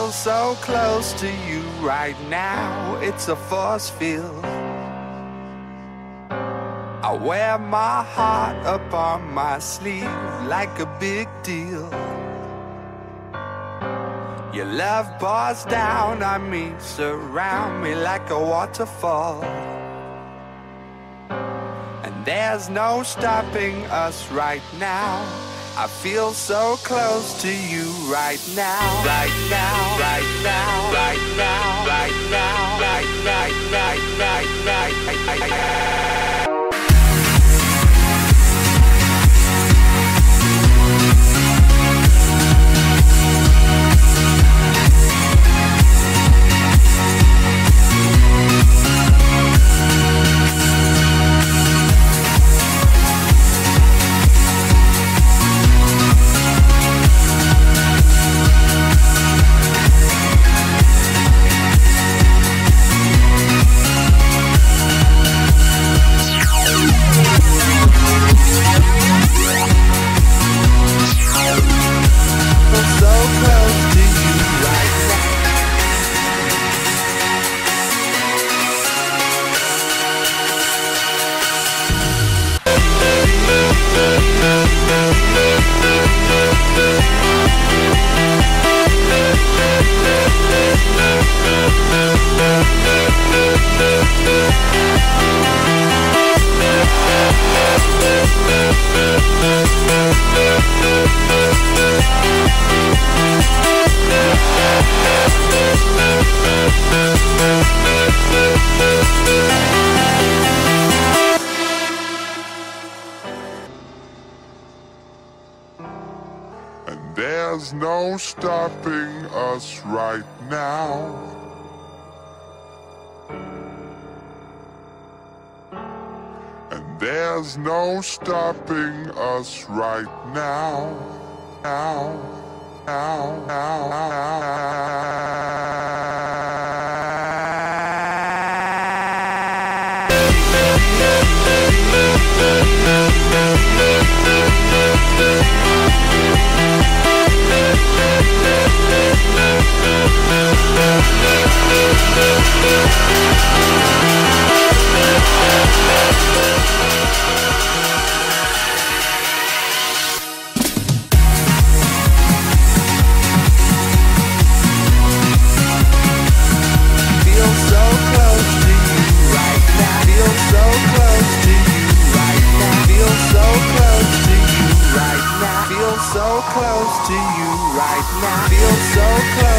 feel so close to you right now. It's a force field. I wear my heart up on my sleeve like a big deal. Your love pours down on me, surround me like a waterfall. And there's no stopping us right now. I feel so close to you right now. Right now, right now, right now, right now, right, right, right, right, right, right, right. And there's no stopping us right now. And there's no stopping us right now. Now, now, now, so close to you right now. Feel so close.